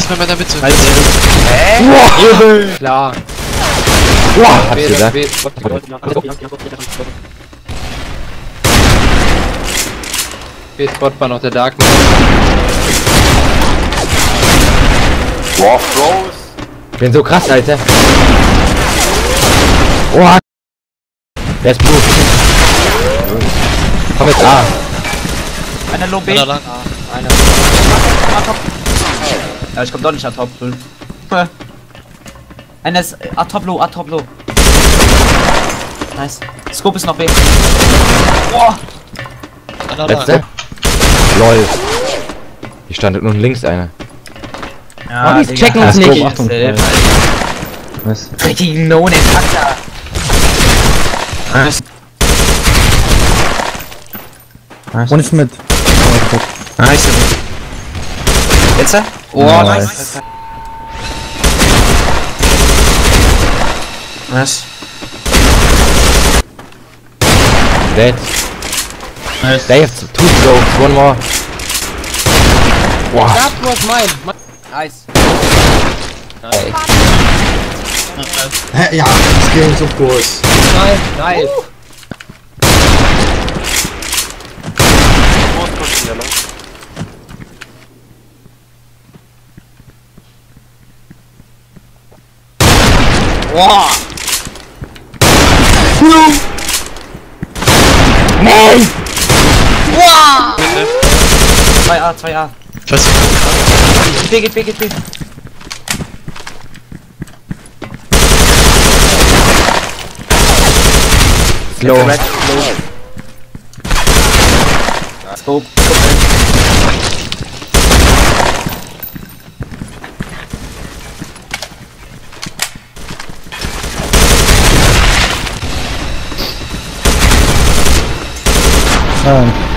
bei meiner Mitte. Wow, Klar. wow, hab's gesagt. B-Spot war noch der Dark. Wow, Froze. Ich bin so krass, Alter. Wow. Der ist Blut. Komm jetzt A. Einer Low B. Einer lang. Einer. A-Top. Ja, ich komm doch nicht A-Top. Einer ist A-Top Low, A-Top Low. Nice. Scope ist noch B. Boah. Einer Letzte. lang. LOL. Hier stand nun links einer. Ja, die checken uns nicht. Achtung. Was? Richtigen No-Name-Takter. Was? Und ist mit. Nice. Jetzt? Oh, Nice. nice. Was? Dead. Nice. They have two strokes, one more. Wow. That was mine. Nice. Hä, ja, das ging so groß. Nice. Wow. Nein! Wow. 2A, 2A. Was? Geht B. Slow. Red, low. Scope. Ah,